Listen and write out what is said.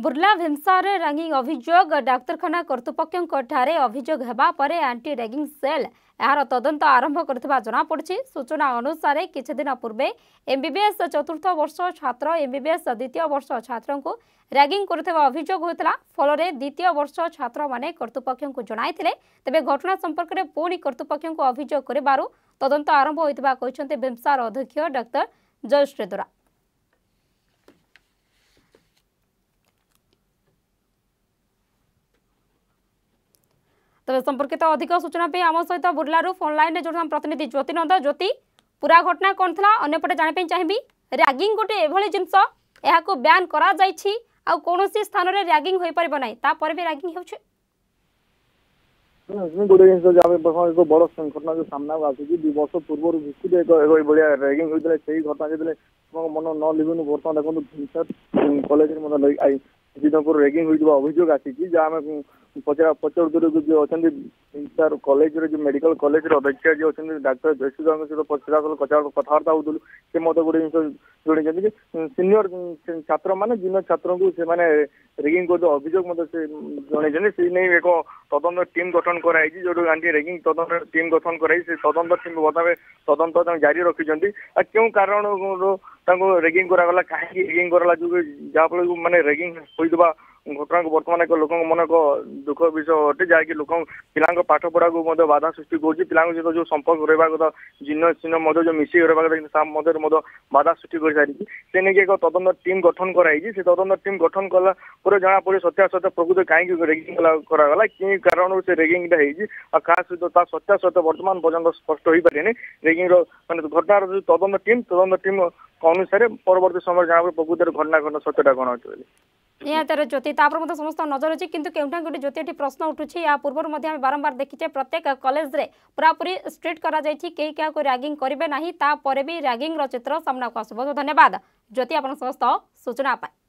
Burla भीमसार ragging अभियोग डाक्तरखाना कर्तृपक्षठारे अभियोग हेबा परे एंटी रैगिंग सेल यार तदंत आरंभ करथिबा जना पड़छि। सूचना अनुसार किछि दिन पूर्वे एमबीबीएस चतुर्थ वर्ष छात्र एमबीबीएस द्वितीय वर्ष छात्र को रैगिंग करथिबा अभियोग होइतला। फलरे द्वितीय वर्ष छात्र माने कर्तृपक्ष को जणाइथिले। तेबे घटना संपर्क में पुणी कर्तृपक्ष को अभियोग करिबारु तदंत आरंभ होइतबा कहिसंते भीमसार अध्यक्ष डॉक्टर जयश्री दुरा। तबे संपर्कित अधिक सूचना पे आम सहित बुर्लारू फोन लाइन में जोड़ प्रतिनिधि ज्योति नंद। ज्योति, पूरा घटना कौन था अन्यपटे जाने चाहिए। रैगिंग गोटे एभली जिनस यहाँ ब्यान करा जायछि आ कोनोसी स्थान रे रैगिंग होई परिबो नै, ता पर भी रैगिंग होउछ। गोटे जिन एक बड़ घटना जो सामना आसी 2 वर्ष पूर्व भित्ति एक बढ़िया रैगिंग होता है। घटना जो मन न लिखुन बर्तमान देखो कॉलेज दिनपुर रैगिंग होता अभियोग आसी जहाँ पचर जो अच्छा कॉलेज जो मेडिकल कॉलेज अध्यक्ष जो अच्छा डाक्तर जयश्री सहित कथबार्ता होलु से मत गोटे जिन जोड़ी सीनियर छात्र मैंने जूनियर छात्र को से रैगिंग कर अभियोग जन से नहीं एक तदंत टीम गठन कराई जो आंटी रैगिंग तदंत टीम गठन कराई तदंत टीम बर्तमान तदंत जारी रखिंट क्यों कारण रैगिंग करागला कहीं रैगिंग कराला जो जहाँफल मानने रैगिंग होता घटना को बर्तमान एक लोक मन को दुख विषय अटे जहाँकि लोक पिला पाठ पढ़ा को बाधा सृष्टि कर पिला सहित जो संपर्क रहा कथा जिन चिन्ह जो मिसिक रहा कथा बाधा सृष्टि कर सारी से नहीं एक तदंत टीम गठन कराई से तदंत टीम गठन कला जना पड़े सत्यासत्य प्रकृत कहीं रैगिंग करागला कि कारण से रैगिंग क्या सहित सत्यासत्य बर्तमान पर्यटन स्पष्ट हो पारे रैगिंग मानते घटनार जो तदंत टीम अनुसार परवर्ती समय जना पड़े प्रकृत घटना सत्यटा कौन अच्छे निहतर ज्योति तापर समस्त नजर अच्छी किंतु केउठा गोटे ज्योति प्रश्न उठुछि। या पूर्व बारंबार देखीचे प्रत्येक कॉलेज रे पूरापूरी स्ट्रिक्ट करा जायछि केही क्या को रैगिंग करिवे नाही ता परे भी रैगिंग रो चित्र सामना को आसबो। धन्यवाद ज्योति आपन समस्त सूचना पाए।